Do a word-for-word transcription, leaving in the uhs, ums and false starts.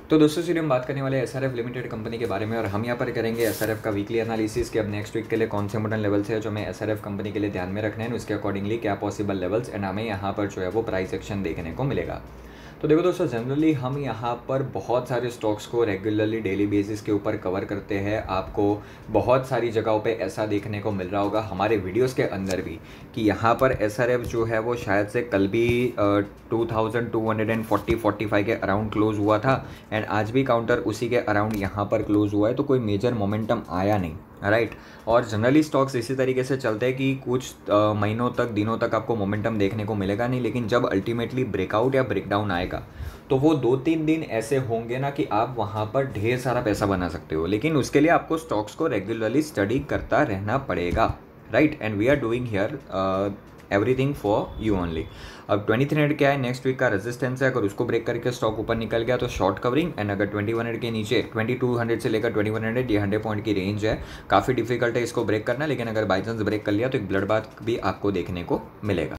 तो दोस्तों सीधे हम बात करने वाले S R F limited company के बारे में, और हम यहाँ पर करेंगे एस आर एफ का वीकली एनालिसिस कि अब नेक्स्ट वीक के लिए कौन से इंपॉर्टेंट लेवल्स है जो हमें एस आर एफ कंपनी के लिए ध्यान में रखना है, उसके अकॉर्डिंगली क्या पॉसिबल लेवल्स एंड हमें यहाँ पर जो है वो प्राइस एक्शन देखने को मिलेगा। तो देखो दोस्तों, जनरली हम यहाँ पर बहुत सारे स्टॉक्स को रेगुलरली डेली बेसिस के ऊपर कवर करते हैं। आपको बहुत सारी जगहों पे ऐसा देखने को मिल रहा होगा हमारे वीडियोस के अंदर भी कि यहाँ पर एस आर एफ जो है वो शायद से कल भी two thousand two hundred and forty forty five के अराउंड क्लोज हुआ था एंड आज भी काउंटर उसी के अराउंड यहाँ पर क्लोज हुआ है। तो कोई मेजर मोमेंटम आया नहीं, राइट। और जनरली स्टॉक्स इसी तरीके से चलते हैं कि कुछ महीनों तक दिनों तक आपको मोमेंटम देखने को मिलेगा नहीं, लेकिन जब अल्टीमेटली ब्रेकआउट या ब्रेकडाउन आएगा तो वो दो तीन दिन ऐसे होंगे ना कि आप वहाँ पर ढेर सारा पैसा बना सकते हो, लेकिन उसके लिए आपको स्टॉक्स को रेगुलरली स्टडी करता रहना पड़ेगा, right. And we are doing here everything for you only. अब ट्वेंटी थ्री हंड्रेड क्या है, नेक्स्ट वीक का रेजिस्टेंस है। अगर उसको ब्रेक करके स्टॉक ऊपर निकल गया तो शॉर्ट कवरिंग, एंड अगर ट्वेंटी वन हंड्रेड के नीचे ट्वेंटी टू हंड्रेड से लेकर ट्वेंटी वन हंड्रेड ये हंड्रेड पॉइंट की रेंज है, काफ़ी डिफिकल्ट है इसको ब्रेक करना, लेकिन अगर बाई चांस ब्रेक कर लिया तो एक ब्लड बाथ भी आपको देखने को मिलेगा।